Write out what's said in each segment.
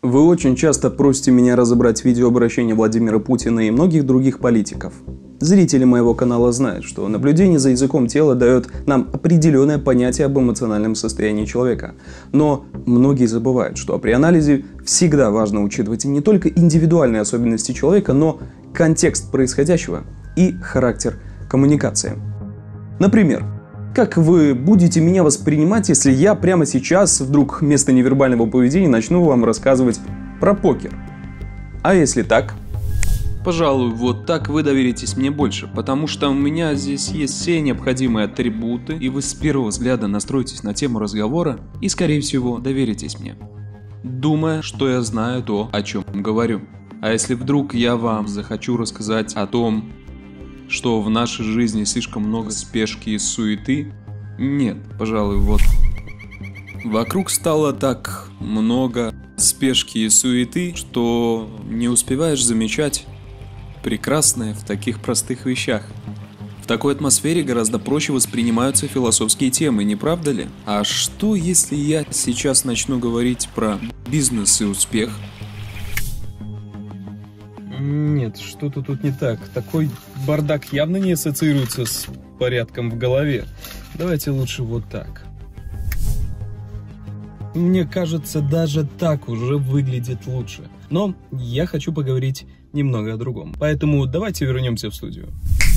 Вы очень часто просите меня разобрать видеообращение Владимира Путина и многих других политиков. Зрители моего канала знают, что наблюдение за языком тела дает нам определенное понятие об эмоциональном состоянии человека. Но многие забывают, что при анализе всегда важно учитывать не только индивидуальные особенности человека, но контекст происходящего и характер коммуникации. Например, как вы будете меня воспринимать, если я прямо сейчас вдруг вместо невербального поведения начну вам рассказывать про покер? А если так? Пожалуй, вот так вы доверитесь мне больше, потому что у меня здесь есть все необходимые атрибуты, и вы с первого взгляда настроитесь на тему разговора и, скорее всего, доверитесь мне, думая, что я знаю то, о чем говорю. А если вдруг я вам захочу рассказать о том, что в нашей жизни слишком много спешки и суеты, нет, пожалуй, вот. Вокруг стало так много спешки и суеты, что не успеваешь замечать прекрасное в таких простых вещах. В такой атмосфере гораздо проще воспринимаются философские темы, не правда ли? А что, если я сейчас начну говорить про бизнес и успех? Нет, что-то тут не так. Такой бардак явно не ассоциируется с порядком в голове. Давайте лучше вот так. Мне кажется, даже так уже выглядит лучше. Но я хочу поговорить немного о другом. Поэтому давайте вернемся в студию.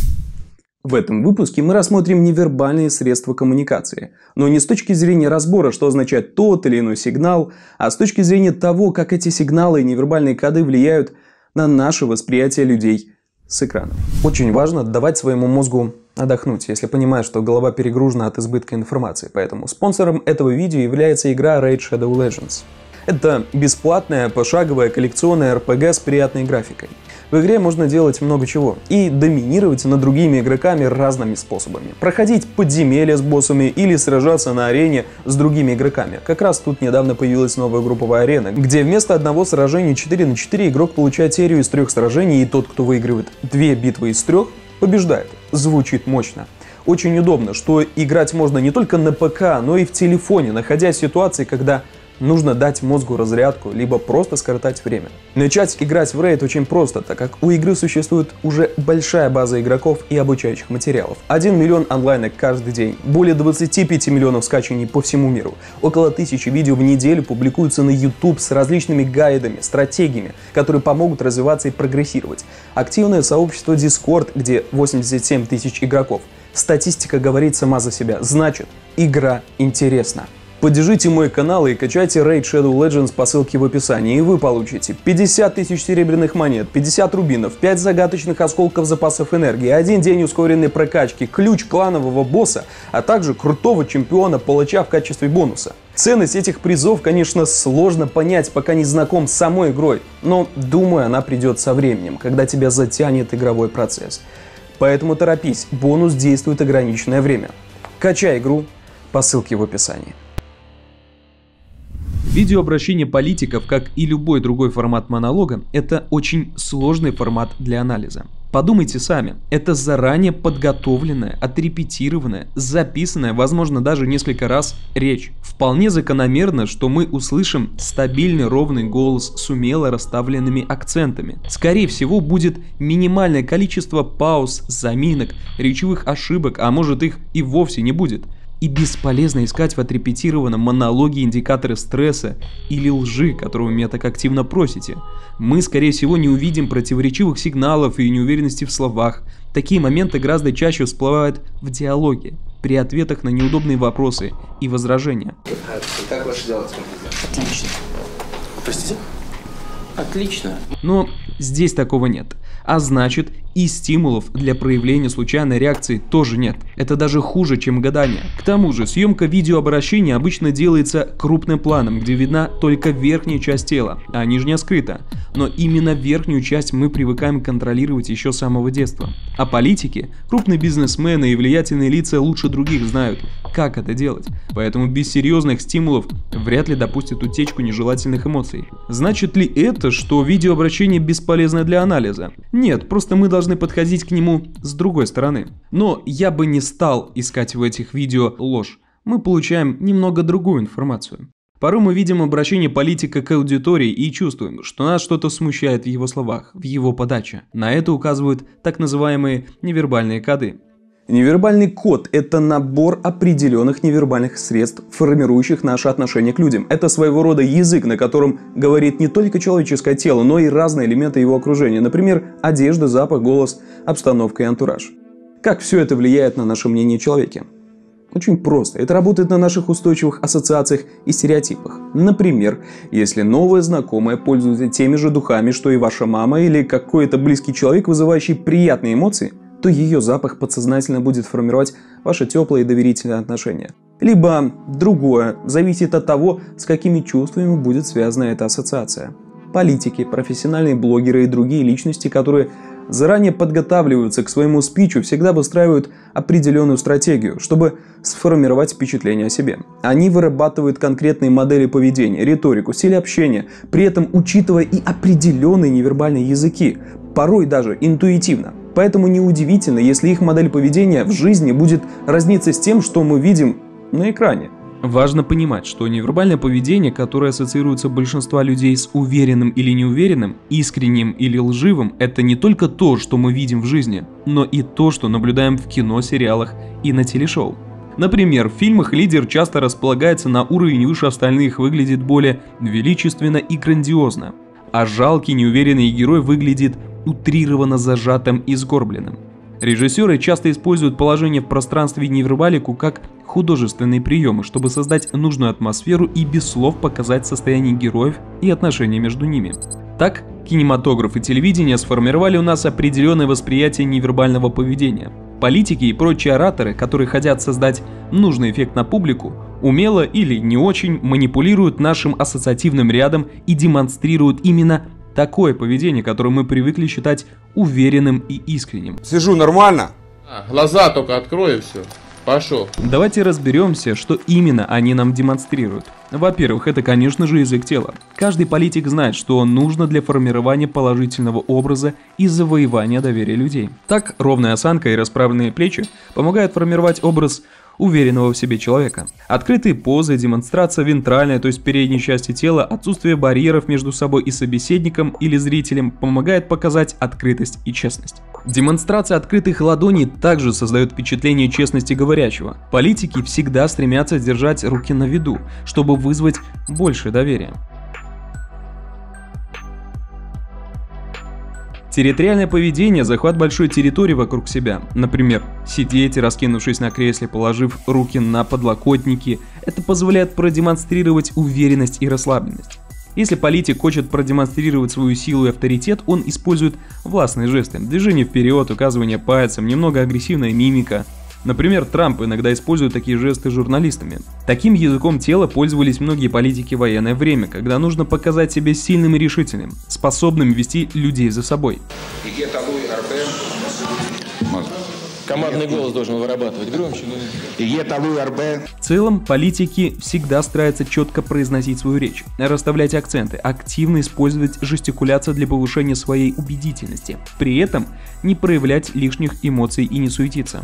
В этом выпуске мы рассмотрим невербальные средства коммуникации. Но не с точки зрения разбора, что означает тот или иной сигнал, а с точки зрения того, как эти сигналы и невербальные коды влияют на наше восприятие людей с экрана. Очень важно давать своему мозгу отдохнуть, если понимаешь, что голова перегружена от избытка информации. Поэтому спонсором этого видео является игра Raid Shadow Legends. Это бесплатная, пошаговая, коллекционная RPG с приятной графикой. В игре можно делать много чего и доминировать над другими игроками разными способами. Проходить подземелья с боссами или сражаться на арене с другими игроками. Как раз тут недавно появилась новая групповая арена, где вместо одного сражения 4 на 4 игрок получает серию из 3 сражений, и тот, кто выигрывает 2 битвы из 3, побеждает. Звучит мощно. Очень удобно, что играть можно не только на ПК, но и в телефоне, находясь в ситуации, когда нужно дать мозгу разрядку, либо просто скоротать время. Начать играть в Raid очень просто, так как у игры существует уже большая база игроков и обучающих материалов. 1 миллион онлайнок каждый день, более 25 миллионов скачаний по всему миру, около 1000 видео в неделю публикуются на YouTube с различными гайдами, стратегиями, которые помогут развиваться и прогрессировать. Активное сообщество Discord, где 87 тысяч игроков. Статистика говорит сама за себя, значит, игра интересна. Поддержите мой канал и качайте Raid Shadow Legends по ссылке в описании, и вы получите 50 тысяч серебряных монет, 50 рубинов, 5 загадочных осколков запасов энергии, 1 день ускоренной прокачки, ключ кланового босса, а также крутого чемпиона-палача в качестве бонуса. Ценность этих призов, конечно, сложно понять, пока не знаком с самой игрой, но думаю, она придет со временем, когда тебя затянет игровой процесс. Поэтому торопись, бонус действует ограниченное время. Качай игру по ссылке в описании. Видеообращение политиков, как и любой другой формат монолога, это очень сложный формат для анализа. Подумайте сами, это заранее подготовленная, отрепетированная, записанная, возможно, даже несколько раз речь. Вполне закономерно, что мы услышим стабильный ровный голос с умело расставленными акцентами. Скорее всего, будет минимальное количество пауз, заминок, речевых ошибок, а может их и вовсе не будет. И бесполезно искать в отрепетированном монологе индикаторы стресса или лжи, которого вы меня так активно просите. Мы, скорее всего, не увидим противоречивых сигналов и неуверенности в словах. Такие моменты гораздо чаще всплывают в диалоге, при ответах на неудобные вопросы и возражения. Как ваше дело, смотрите? Отлично. Простите? Отлично. Но здесь такого нет. А значит, и стимулов для проявления случайной реакции тоже нет. Это даже хуже, чем гадание. К тому же, съемка видеообращения обычно делается крупным планом, где видна только верхняя часть тела, а нижняя скрыта. Но именно верхнюю часть мы привыкаем контролировать еще с самого детства. А политики, крупные бизнесмены и влиятельные лица лучше других знают, как это делать. Поэтому без серьезных стимулов вряд ли допустят утечку нежелательных эмоций. Значит ли это, что видеообращение бесполезно для анализа? Нет, просто мы должны подходить к нему с другой стороны. Но я бы не стал искать в этих видео ложь. Мы получаем немного другую информацию. Порой мы видим обращение политика к аудитории и чувствуем, что нас что-то смущает в его словах, в его подаче. На это указывают так называемые невербальные коды. Невербальный код – это набор определенных невербальных средств, формирующих наше отношение к людям. Это своего рода язык, на котором говорит не только человеческое тело, но и разные элементы его окружения. Например, одежда, запах, голос, обстановка и антураж. Как все это влияет на наше мнение о человеке? Очень просто. Это работает на наших устойчивых ассоциациях и стереотипах. Например, если новая знакомая пользуется теми же духами, что и ваша мама или какой-то близкий человек, вызывающий приятные эмоции, то ее запах подсознательно будет формировать ваши теплые и доверительные отношения. Либо другое, зависит от того, с какими чувствами будет связана эта ассоциация. Политики, профессиональные блогеры и другие личности, которые заранее подготавливаются к своему спичу, всегда выстраивают определенную стратегию, чтобы сформировать впечатление о себе. Они вырабатывают конкретные модели поведения, риторику, стиль общения, при этом учитывая и определенные невербальные языки, порой даже интуитивно. Поэтому неудивительно, если их модель поведения в жизни будет разниться с тем, что мы видим на экране. Важно понимать, что невербальное поведение, которое ассоциируется у большинства людей с уверенным или неуверенным, искренним или лживым, это не только то, что мы видим в жизни, но и то, что наблюдаем в кино, сериалах и на телешоу. Например, в фильмах лидер часто располагается на уровень выше остальных, выглядит более величественно и грандиозно, а жалкий, неуверенный герой выглядит утрированно зажатым и сгорбленным. Режиссеры часто используют положение в пространстве и невербалику как художественные приемы, чтобы создать нужную атмосферу и без слов показать состояние героев и отношения между ними. Так, кинематограф и телевидение сформировали у нас определенное восприятие невербального поведения. Политики и прочие ораторы, которые хотят создать нужный эффект на публику, умело или не очень манипулируют нашим ассоциативным рядом и демонстрируют именно такое поведение, которое мы привыкли считать уверенным и искренним. Сижу нормально. Глаза только открой и все. Пошел. Давайте разберемся, что именно они нам демонстрируют. Во-первых, это, конечно же, язык тела. Каждый политик знает, что нужно для формирования положительного образа и завоевания доверия людей. Так, ровная осанка и расправленные плечи помогают формировать образ уверенного в себе человека. Открытые позы, демонстрация вентральной, то есть передней части тела, отсутствие барьеров между собой и собеседником или зрителем помогает показать открытость и честность. Демонстрация открытых ладоней также создает впечатление честности говорящего. Политики всегда стремятся держать руки на виду, чтобы вызвать больше доверия. Территориальное поведение – захват большой территории вокруг себя. Например, сидеть, раскинувшись на кресле, положив руки на подлокотники. Это позволяет продемонстрировать уверенность и расслабленность. Если политик хочет продемонстрировать свою силу и авторитет, он использует властные жесты, движение вперед, указывание пальцем, немного агрессивная мимика. Например, Трамп иногда использует такие жесты с журналистами. Таким языком тела пользовались многие политики в военное время, когда нужно показать себя сильным и решительным, способным вести людей за собой. Командный голос должен вырабатывать громче. В целом, политики всегда стараются четко произносить свою речь, расставлять акценты, активно использовать жестикуляцию для повышения своей убедительности, при этом не проявлять лишних эмоций и не суетиться.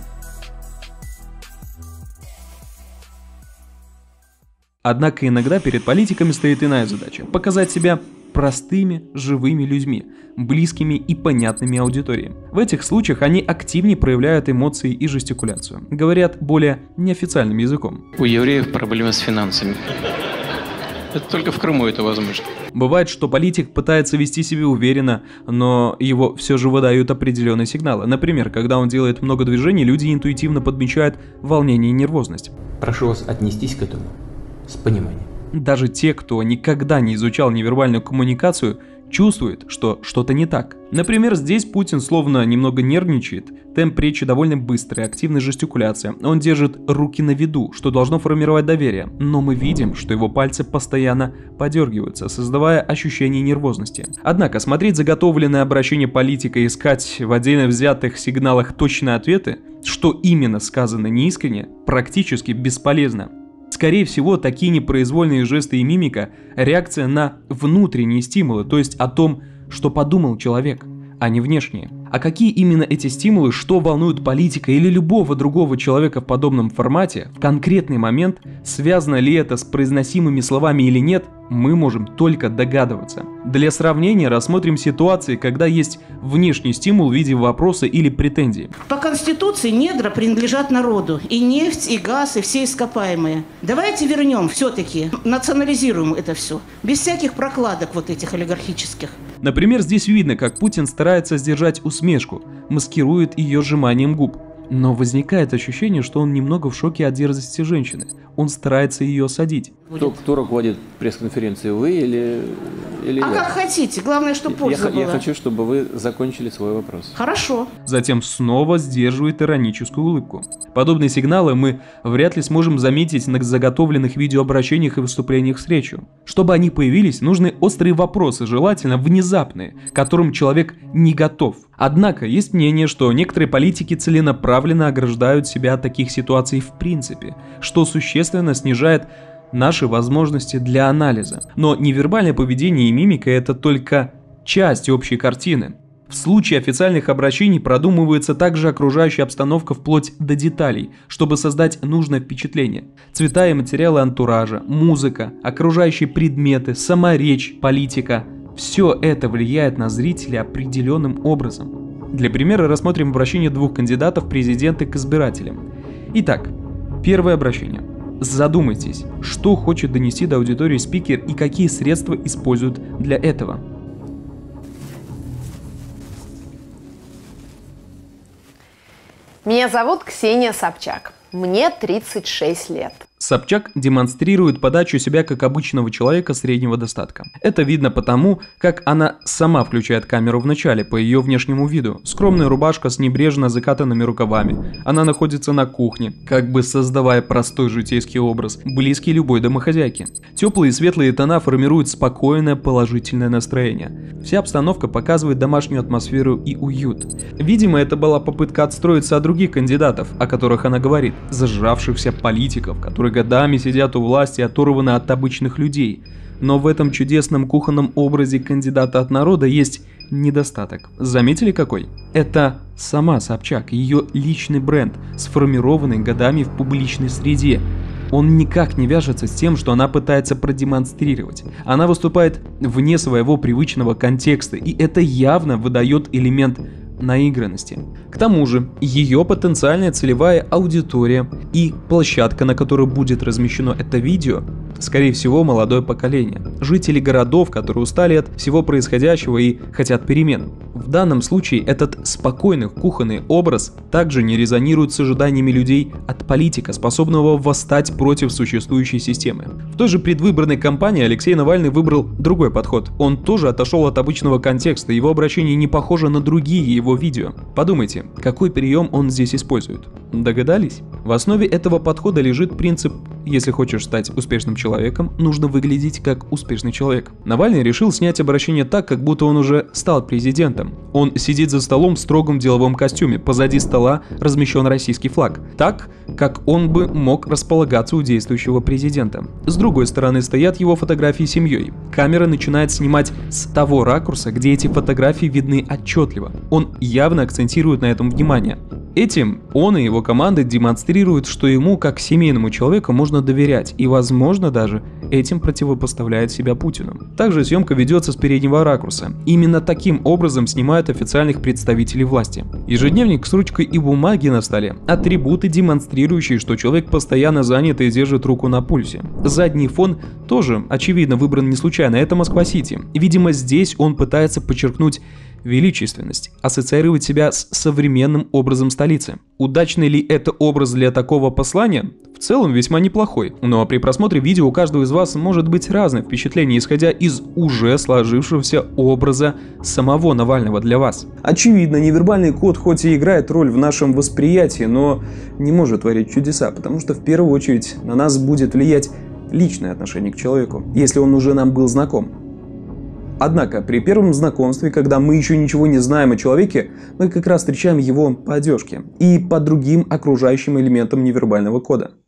Однако иногда перед политиками стоит иная задача – показать себя простыми, живыми людьми, близкими и понятными аудитории. В этих случаях они активнее проявляют эмоции и жестикуляцию, говорят более неофициальным языком. У евреев проблемы с финансами. Это только в Крыму это возможно. Бывает, что политик пытается вести себя уверенно, но его все же выдают определенные сигналы. Например, когда он делает много движений, люди интуитивно подмечают волнение и нервозность. Прошу вас отнестись к этому с пониманием. Даже те, кто никогда не изучал невербальную коммуникацию, чувствуют, что что-то не так. Например, здесь Путин словно немного нервничает, темп речи довольно быстрый, активная жестикуляция. Он держит руки на виду, что должно формировать доверие, но мы видим, что его пальцы постоянно подергиваются, создавая ощущение нервозности. Однако смотреть заготовленное обращение политика и искать в отдельно взятых сигналах точные ответы, что именно сказано неискренне, практически бесполезно. Скорее всего, такие непроизвольные жесты и мимика – реакция на внутренние стимулы, то есть о том, что подумал человек, а не внешние. А какие именно эти стимулы, что волнует политика или любого другого человека в подобном формате, в конкретный момент, связано ли это с произносимыми словами или нет, мы можем только догадываться. Для сравнения рассмотрим ситуации, когда есть внешний стимул в виде вопроса или претензии. По Конституции недра принадлежат народу. И нефть, и газ, и все ископаемые. Давайте вернем все-таки, национализируем это все. Без всяких прокладок вот этих олигархических. Например, здесь видно, как Путин старается сдержать усмешку, маскирует ее сжиманием губ. Но возникает ощущение, что он немного в шоке от дерзости женщины. Он старается ее осадить. Кто руководит пресс-конференцией, вы или я? Как хотите, главное, чтобы польза была. Я хочу, чтобы вы закончили свой вопрос. Хорошо. Затем снова сдерживает ироническую улыбку. Подобные сигналы мы вряд ли сможем заметить на заготовленных видеообращениях и выступлениях с речью. Чтобы они появились, нужны острые вопросы, желательно внезапные, к которым человек не готов. Однако есть мнение, что некоторые политики целенаправленно ограждают себя от таких ситуаций в принципе, что существенно снижает наши возможности для анализа. Но невербальное поведение и мимика – это только часть общей картины. В случае официальных обращений продумывается также окружающая обстановка вплоть до деталей, чтобы создать нужное впечатление. Цвета и материалы антуража, музыка, окружающие предметы, сама речь, политика – все это влияет на зрителя определенным образом. Для примера рассмотрим обращение двух кандидатов в президенты к избирателям. Итак, первое обращение. Задумайтесь, что хочет донести до аудитории спикер и какие средства используют для этого. Меня зовут Ксения Собчак. Мне 36 лет. Собчак демонстрирует подачу себя как обычного человека среднего достатка. Это видно потому, как она сама включает камеру в начале по ее внешнему виду. Скромная рубашка с небрежно закатанными рукавами. Она находится на кухне, как бы создавая простой житейский образ, близкий любой домохозяйке. Теплые и светлые тона формируют спокойное положительное настроение. Вся обстановка показывает домашнюю атмосферу и уют. Видимо, это была попытка отстроиться от других кандидатов, о которых она говорит, зажравшихся политиков, которые годами сидят у власти, оторваны от обычных людей. Но в этом чудесном кухонном образе кандидата от народа есть недостаток. Заметили какой? Это сама Собчак, ее личный бренд, сформированный годами в публичной среде. Он никак не вяжется с тем, что она пытается продемонстрировать. Она выступает вне своего привычного контекста, и это явно выдает элемент наигранности. К тому же, ее потенциальная целевая аудитория и площадка, на которой будет размещено это видео, скорее всего, молодое поколение. Жители городов, которые устали от всего происходящего и хотят перемен. В данном случае этот спокойный кухонный образ также не резонирует с ожиданиями людей от политика, способного восстать против существующей системы. В той же предвыборной кампании Алексей Навальный выбрал другой подход. Он тоже отошел от обычного контекста, его обращение не похоже на другие его видео. Подумайте, какой прием он здесь использует? Догадались? В основе этого подхода лежит принцип: если хочешь стать успешным человеком, нужно выглядеть как успешный человек. Навальный решил снять обращение так, как будто он уже стал президентом. Он сидит за столом в строгом деловом костюме, позади стола размещен российский флаг, так, как он бы мог располагаться у действующего президента. С другой стороны стоят его фотографии с семьей. Камера начинает снимать с того ракурса, где эти фотографии видны отчетливо. Он явно акцентирует на этом внимание. Этим он и его команда демонстрируют, что ему, как семейному человеку, можно доверять, и, возможно, даже этим противопоставляет себя Путину. Также съемка ведется с переднего ракурса. Именно таким образом снимают официальных представителей власти. Ежедневник с ручкой и бумаги на столе. Атрибуты, демонстрирующие, что человек постоянно занят и держит руку на пульсе. Задний фон тоже, очевидно, выбран не случайно. Это Москва-Сити. Видимо, здесь он пытается подчеркнуть величественность, ассоциировать себя с современным образом столицы. Удачный ли это образ для такого послания? В целом весьма неплохой, но при просмотре видео у каждого из вас может быть разное впечатление, исходя из уже сложившегося образа самого Навального для вас. Очевидно, невербальный код хоть и играет роль в нашем восприятии, но не может творить чудеса, потому что в первую очередь на нас будет влиять личное отношение к человеку, если он уже нам был знаком. Однако, при первом знакомстве, когда мы еще ничего не знаем о человеке, мы как раз встречаем его по одежке и по другим окружающим элементам невербального кода.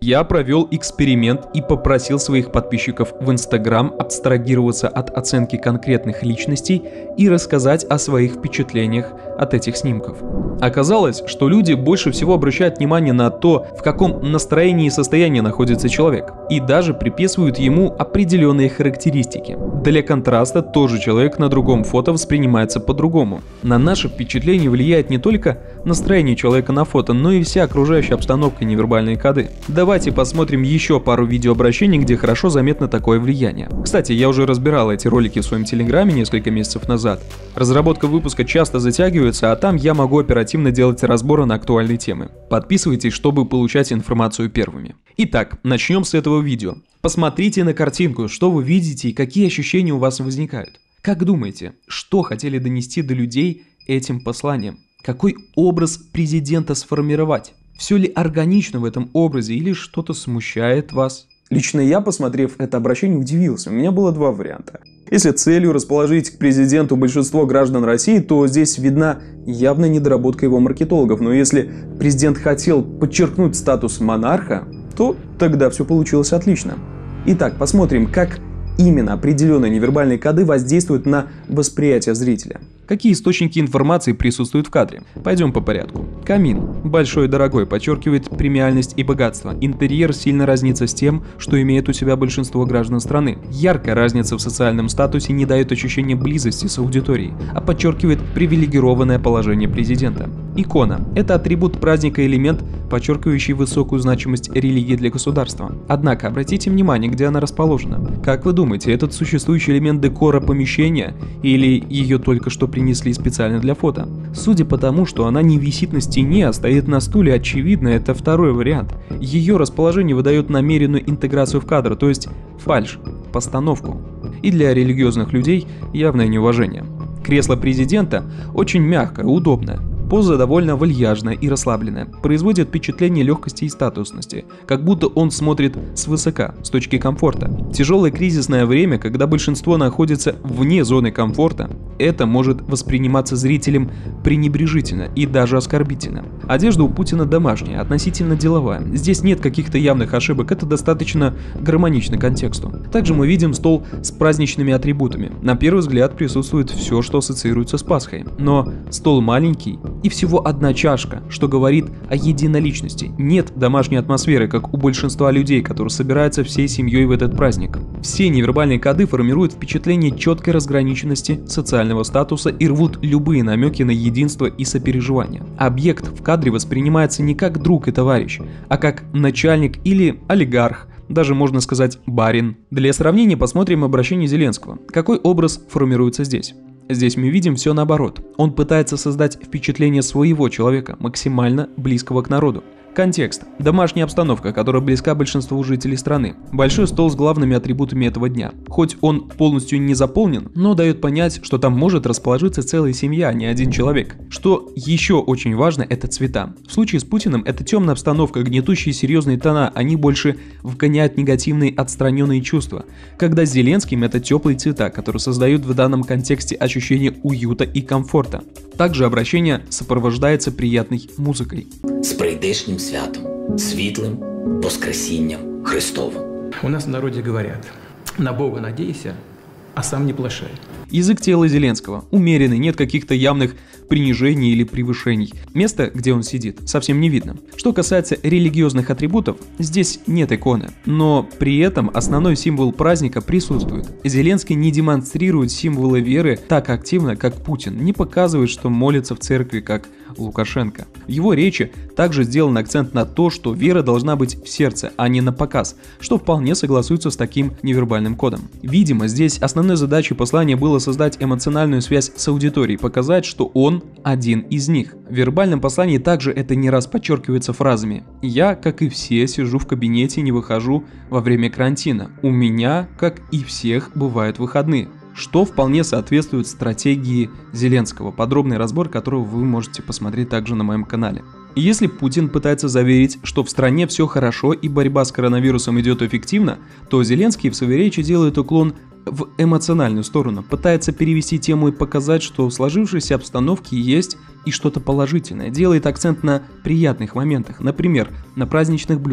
Я провел эксперимент и попросил своих подписчиков в Instagram абстрагироваться от оценки конкретных личностей и рассказать о своих впечатлениях от этих снимков. Оказалось, что люди больше всего обращают внимание на то, в каком настроении и состоянии находится человек, и даже приписывают ему определенные характеристики. Для контраста тоже человек на другом фото воспринимается по-другому. На наше впечатление влияет не только настроение человека на фото, но и вся окружающая обстановка и невербальные коды. Давайте посмотрим еще пару видеообращений, где хорошо заметно такое влияние. Кстати, я уже разбирал эти ролики в своем телеграме несколько месяцев назад. Разработка выпуска часто затягивается, а там я могу оперативно делать разборы на актуальные темы. Подписывайтесь, чтобы получать информацию первыми. Итак, начнем с этого видео. Посмотрите на картинку, что вы видите и какие ощущения у вас возникают. Как думаете, что хотели донести до людей этим посланием? Какой образ президента сформировать? Все ли органично в этом образе или что-то смущает вас? Лично я, посмотрев это обращение, удивился. У меня было два варианта. Если целью расположить к президенту большинство граждан России, то здесь видна явная недоработка его маркетологов. Но если президент хотел подчеркнуть статус монарха, то тогда все получилось отлично. Итак, посмотрим, как именно определенные невербальные коды воздействуют на восприятие зрителя. Какие источники информации присутствуют в кадре? Пойдем по порядку. Камин. Большой и дорогой, подчеркивает премиальность и богатство. Интерьер сильно разнится с тем, что имеет у себя большинство граждан страны. Яркая разница в социальном статусе не дает ощущения близости с аудиторией, а подчеркивает привилегированное положение президента. Икона. Это атрибут праздника и элемент, подчеркивающий высокую значимость религии для государства. Однако, обратите внимание, где она расположена. Как вы думаете, этот существующий элемент декора помещения или ее только что принесли специально для фото? Судя по тому, что она не висит на стене, а стоит на стуле, очевидно, это второй вариант. Ее расположение выдает намеренную интеграцию в кадр, то есть фальшь, постановку. И для религиозных людей явное неуважение. Кресло президента очень мягкое, удобное. Поза довольно вальяжная и расслабленная, производит впечатление легкости и статусности, как будто он смотрит свысока, с точки комфорта. Тяжелое кризисное время, когда большинство находится вне зоны комфорта, это может восприниматься зрителем пренебрежительно и даже оскорбительно. Одежда у Путина домашняя, относительно деловая. Здесь нет каких-то явных ошибок, это достаточно гармонично контексту. Также мы видим стол с праздничными атрибутами. На первый взгляд присутствует все, что ассоциируется с Пасхой. Но стол маленький и всего одна чашка, что говорит о единоличности. Нет домашней атмосферы, как у большинства людей, которые собираются всей семьей в этот праздник. Все невербальные коды формируют впечатление четкой разграниченности социального статуса и рвут любые намеки на единство и сопереживание. Объект в кадре воспринимается не как друг и товарищ, а как начальник или олигарх, даже можно сказать барин. Для сравнения посмотрим обращение Зеленского. Какой образ формируется здесь? Здесь мы видим все наоборот. Он пытается создать впечатление своего человека, максимально близкого к народу. Контекст. Домашняя обстановка, которая близка большинству жителей страны. Большой стол с главными атрибутами этого дня. Хоть он полностью не заполнен, но дает понять, что там может расположиться целая семья, а не один человек. Что еще очень важно, это цвета. В случае с Путиным это темная обстановка, гнетущие серьезные тона, они больше вгоняют негативные отстраненные чувства. Когда с Зеленским это теплые цвета, которые создают в данном контексте ощущение уюта и комфорта. Также обращение сопровождается приятной музыкой. З прийдешнім святом, світлим воскресінням Христовим. У нас в народе говорят: на Бога надейся, а сам не плашай. Язык тела Зеленского умеренный, нет каких-то явных принижений или превышений. Место, где он сидит, совсем не видно. Что касается религиозных атрибутов, здесь нет иконы, но при этом основной символ праздника присутствует. Зеленский не демонстрирует символы веры так активно, как Путин, не показывает, что молится в церкви, как Лукашенко. В его речи также сделан акцент на то, что вера должна быть в сердце, а не на показ, что вполне согласуется с таким невербальным кодом. Видимо, здесь основной задачей послания было создать эмоциональную связь с аудиторией, показать, что он один из них. В вербальном послании также это не раз подчеркивается фразами: «Я, как и все, сижу в кабинете и не выхожу во время карантина. У меня, как и всех, бывают выходные». Что вполне соответствует стратегии Зеленского, подробный разбор которого вы можете посмотреть также на моем канале. И если Путин пытается заверить, что в стране все хорошо и борьба с коронавирусом идет эффективно, то Зеленский в своей речи делает уклон в эмоциональную сторону, пытается перевести тему и показать, что в сложившейся обстановке есть и что-то положительное, делает акцент на приятных моментах, например, на праздничных блюдах.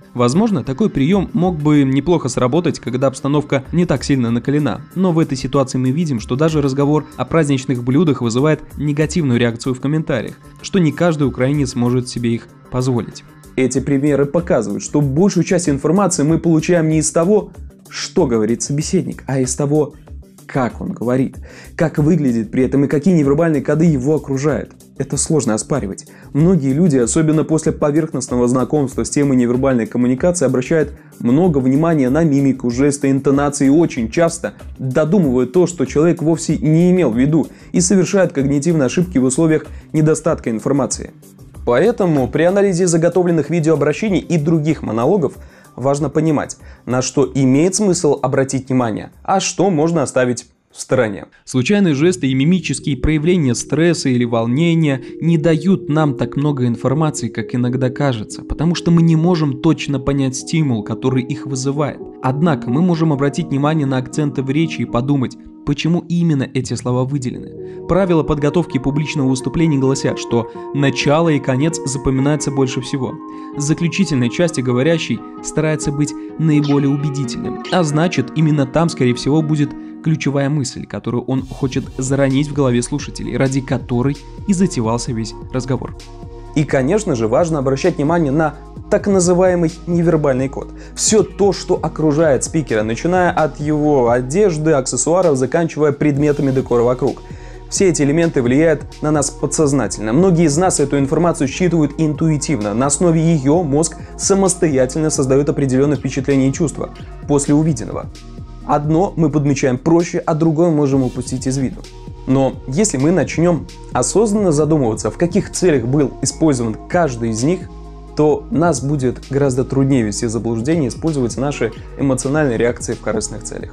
Возможно, такой прием мог бы неплохо сработать, когда обстановка не так сильно накалена, но в этой ситуации мы видим, что даже разговор о праздничных блюдах вызывает негативную реакцию в комментариях, что не каждый украинец может себе их позволить. Эти примеры показывают, что большую часть информации мы получаем не из того, что говорит собеседник, а из того, как он говорит, как выглядит при этом и какие невербальные коды его окружают. Это сложно оспаривать. Многие люди, особенно после поверхностного знакомства с темой невербальной коммуникации, обращают много внимания на мимику, жесты, интонации и очень часто додумывают то, что человек вовсе не имел в виду, и совершают когнитивные ошибки в условиях недостатка информации. Поэтому при анализе заготовленных видеообращений и других монологов важно понимать, на что имеет смысл обратить внимание, а что можно оставить в стороне. Случайные жесты и мимические проявления стресса или волнения не дают нам так много информации, как иногда кажется, потому что мы не можем точно понять стимул, который их вызывает. Однако мы можем обратить внимание на акценты в речи и подумать, почему именно эти слова выделены. Правила подготовки публичного выступления гласят, что начало и конец запоминаются больше всего. В заключительной части говорящий старается быть наиболее убедительным, а значит, именно там, скорее всего, будет ключевая мысль, которую он хочет заронить в голове слушателей, ради которой и затевался весь разговор. И, конечно же, важно обращать внимание на так называемый невербальный код. Все то, что окружает спикера, начиная от его одежды, аксессуаров, заканчивая предметами декора вокруг. Все эти элементы влияют на нас подсознательно. Многие из нас эту информацию считывают интуитивно. На основе ее мозг самостоятельно создает определенное впечатление и чувства после увиденного. Одно мы подмечаем проще, а другое можем упустить из виду. Но если мы начнем осознанно задумываться, в каких целях был использован каждый из них, то нас будет гораздо труднее ввести в заблуждение и использовать наши эмоциональные реакции в корыстных целях.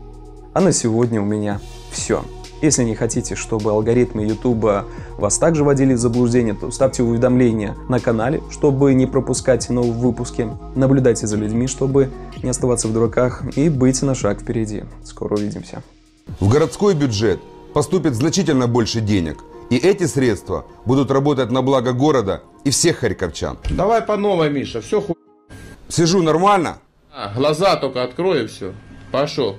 А на сегодня у меня все. Если не хотите, чтобы алгоритмы YouTube вас также вводили в заблуждение, то ставьте уведомления на канале, чтобы не пропускать новые выпуски. Наблюдайте за людьми, чтобы не оставаться в дураках и быть на шаг впереди. Скоро увидимся. В городской бюджет поступит значительно больше денег. И эти средства будут работать на благо города и всех харьковчан. Давай по новой, Миша, все Сижу нормально? глаза только открой и все. Пошел.